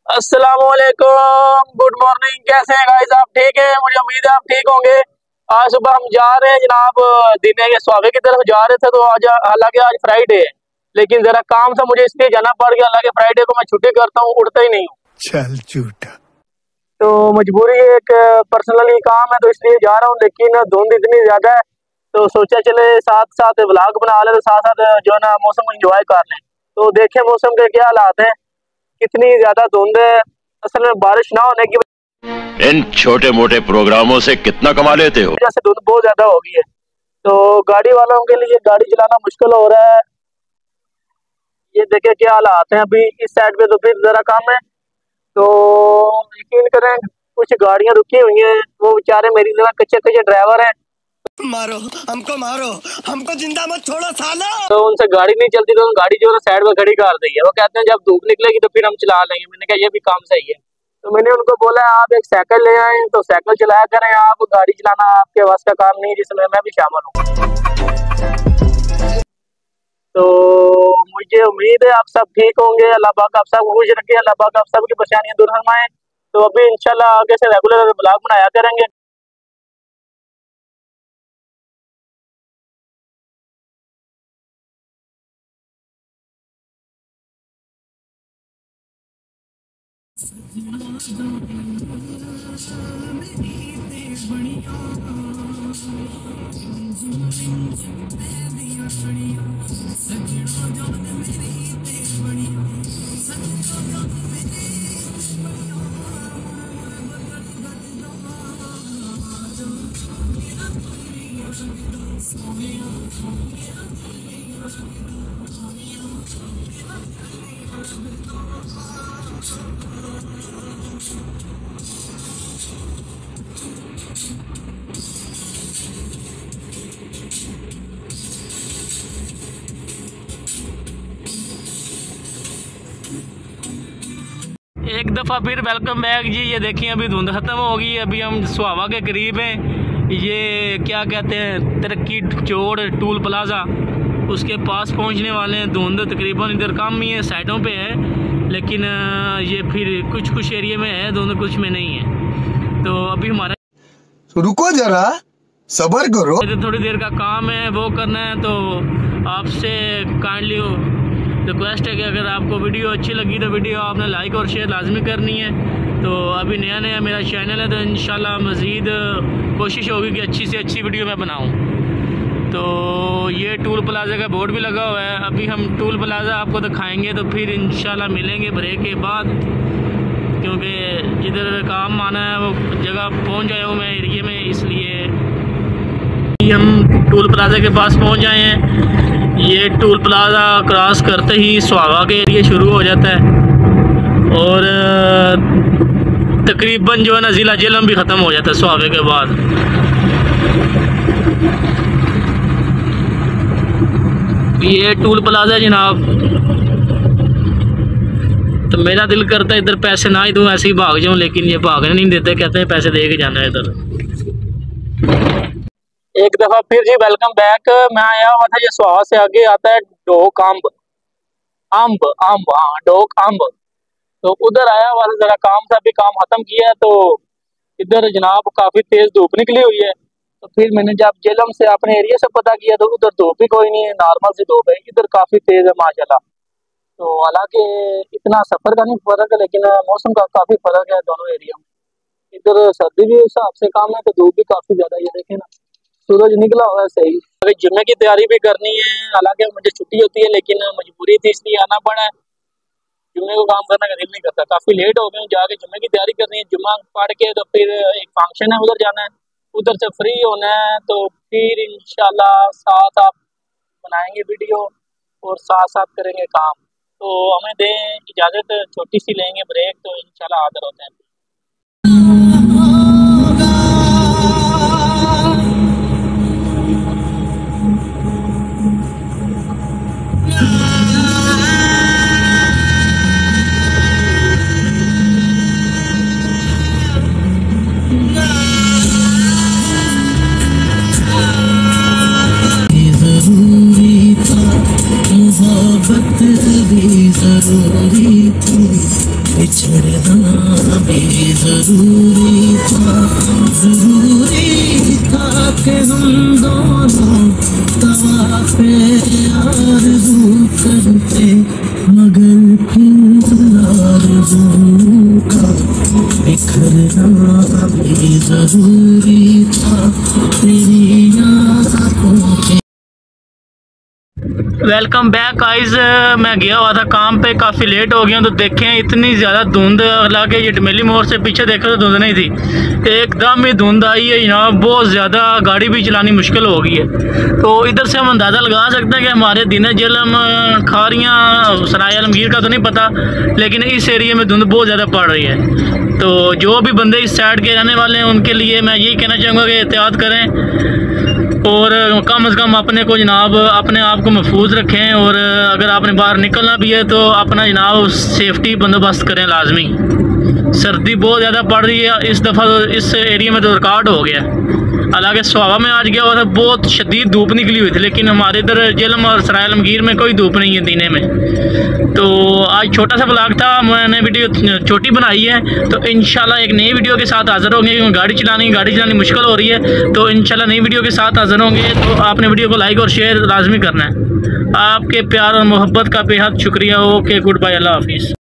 अस्सलामुअलैकुम, good morning. कैसे हैं गाइस? आप ठीक है? मुझे उम्मीद है आप ठीक होंगे। आज सुबह हम जा रहे हैं जनाब दिने के स्वावे की तरफ जा रहे थे, तो आज हालांकि आज फ्राइडे है, लेकिन जरा काम था मुझे इसलिए जाना पड़ गया। हालांकि फ्राइडे को मैं छुट्टी करता हूँ, उठता ही नहीं हूँ। चल झूठा। तो मजबूरी एक पर्सनली काम है, तो इसलिए जा रहा हूँ। लेकिन धुंध इतनी ज्यादा है तो सोचा चले साथ साथ व्लॉग बना ले, तो साथ साथ जो है ना मौसम को एंजॉय कर लें। तो देखें मौसम के क्या हालात हैं, कितनी ज्यादा धुंध है। असल में बारिश ना होने की इन छोटे मोटे प्रोग्रामों से कितना कमा लेते हो? वजह से धुंध बहुत ज्यादा हो गई है, तो गाड़ी वालों के लिए गाड़ी चलाना मुश्किल हो रहा है। ये देखे क्या हालात हैं अभी इस साइड पे, तो फिर जरा कम है। तो यकीन करें कुछ गाड़ियां रुकी हुई हैं, वो बेचारे मेरी तरह कच्चे कच्चे ड्राइवर हैं। मारो हमको जिंदा मत छोड़ो सालो। तो उनसे गाड़ी नहीं चलती, तो गाड़ी जो है साइड में खड़ी कर दी है। वो कहते हैं जब धूप निकलेगी तो फिर हम चला लेंगे। मैंने कहा ये भी काम सही है। तो मैंने उनको बोला आप एक साइकिल ले आए, तो साइकिल चलाया करें, आप गाड़ी चलाना आपके वास्ते का काम नहीं, जिसमें मैं भी शामिल हूँ। तो मुझे उम्मीद है आप सब ठीक होंगे। अल्लाह पाक आप सब खुश रखे, अल्लाह पाक आप सबकी परेशानियां दूर फरमाए। तो अभी इंशाल्लाह आगे से रेगुलर ब्लॉग बनाया करेंगे। एक दफ़ा फिर वेलकम बैक जी। ये देखिए अभी धुंध ख़त्म हो गई है, अभी हम सुहावा के करीब हैं। ये क्या कहते हैं, तरक्की चौड़ टूल प्लाजा, उसके पास पहुंचने वाले हैं। धुंध तकरीबन इधर कम ही है, साइडों पे है, लेकिन ये फिर कुछ एरिया में है धुंध, कुछ में नहीं है। तो अभी हमारा रुको जरा सब्र करो, थोड़ी देर का काम है वो करना है। तो आपसे काइंडली रिक्वेस्ट है कि अगर आपको वीडियो अच्छी लगी तो वीडियो आपने लाइक और शेयर लाजमी करनी है। तो अभी नया नया मेरा चैनल है, तो इंशाल्लाह मज़ीद कोशिश होगी कि अच्छी से अच्छी वीडियो मैं बनाऊं। तो ये टूल प्लाजा का बोर्ड भी लगा हुआ है। अभी हम टूल प्लाजा आपको दिखाएंगे, तो फिर इंशाल्लाह मिलेंगे ब्रेक के बाद, क्योंकि जिधर काम आना है वो जगह पहुँच जाए हूँ मैं एरिए में, इसलिए हम टूल प्लाजा के पास पहुँच जाए हैं। ये टूल प्लाजा क्रॉस करते ही सुहावा के एरिया शुरू हो जाता है, और तकरीबन जो है ना ज़िला जेलम भी ख़त्म हो जाता है सुहावे के बाद। ये टूल प्लाजा जनाब। तो मेरा दिल करता है इधर पैसे ना ही दूँ, ऐसे ही भाग जाऊँ, लेकिन ये भागने नहीं देते, कहते हैं पैसे दे के जाना है इधर। एक दफ़ा फिर जी वेलकम बैक। मैं आया हुआ था, ये सुहावा से आगे आता है डोक अम्ब, हाँ डोक अम्ब। तो उधर आया हुआ था, जरा काम था, अभी काम खत्म किया है। तो इधर जनाब काफ़ी तेज़ धूप निकली हुई है। तो फिर मैंने जब जेलम से अपने एरिया से पता किया, तो उधर धूप भी कोई नहीं है, नॉर्मल सी धूप है। इधर काफ़ी तेज़ है माशाल्लाह। तो हालांकि इतना सफ़र का नहीं फ़र्क है, लेकिन मौसम का काफ़ी फ़र्क है दोनों एरिया में। इधर सर्दी भी उस हिसाब से कम है, तो धूप भी काफ़ी ज़्यादा। ये देखें ना, सूरज निकला हुआ है सही। अभी जुम्मे की तैयारी भी करनी है, हालांकि मुझे छुट्टी होती है, लेकिन मजबूरी थी इसलिए आना पड़ा है। जुम्मे को काम करने का दिल नहीं करता, काफ़ी लेट हो गए, जाके जुम्मे की तैयारी करनी है। जुम्मा पढ़ के तो फिर एक फंक्शन है, उधर जाना है, उधर से फ्री होना है। तो फिर इंशाल्लाह साथ आप बनाएंगे वीडियो और साथ साथ करेंगे काम। तो हमें दें इजाज़त, छोटी सी लेंगे ब्रेक, तो इंशाल्लाह हाजिर होते हैं। बिछड़ना भी जरूरी था कि हम दोनों तवाफ़े आरज़ू करते, मगर फिर आरज़ू का बिखरना भी जरूरी था तेरी यादों के। Welcome back guys. मैं गया हुआ था काम पे, काफ़ी लेट हो गया तो देखें इतनी ज़्यादा धुंध, हालांकि ये डमेली मोड़ से पीछे देखा तो धुंध नहीं थी, एकदम ही धुंध आई है यहाँ, बहुत ज़्यादा, गाड़ी भी चलानी मुश्किल हो गई है। तो इधर से हम अंदाज़ा लगा सकते हैं कि हमारे दिन जेलम खारियाँ सराय आलमगीर का तो नहीं पता, लेकिन इस एरिए में धुंध बहुत ज़्यादा पड़ रही है। तो जो भी बंदे इस साइड के रहने वाले हैं उनके लिए मैं यही कहना चाहूँगा कि एहतियात करें और कम से कम अपने को जनाब अपने आप को महफूज रखें, और अगर आपने बाहर निकलना भी है तो अपना जनाब सेफ्टी बंदोबस्त करें लाजमी। सर्दी बहुत ज़्यादा पड़ रही है इस दफ़ा, तो इस एरिया में तो रिकॉर्ड हो गया। हालांकि सुहावा में आज गया हुआ था, बहुत शदीद धूप निकली हुई थी, लेकिन हमारे इधर जेलम और सराय आलमगीर में कोई धूप नहीं है दीने में। तो आज छोटा सा ब्लॉग था, मैंने वीडियो छोटी बनाई है, तो इंशाल्लाह एक नई वीडियो के साथ हाज़िर होंगे, क्योंकि गाड़ी चलानी मुश्किल हो रही है। तो इंशाल्लाह नई वीडियो के साथ हाज़िर होंगे। तो आपने वीडियो को लाइक और शेयर लाजमी करना है। आपके प्यार और मोहब्बत का बेहद शुक्रिया। ओके, गुड बाय, अल्लाह हाफिज़।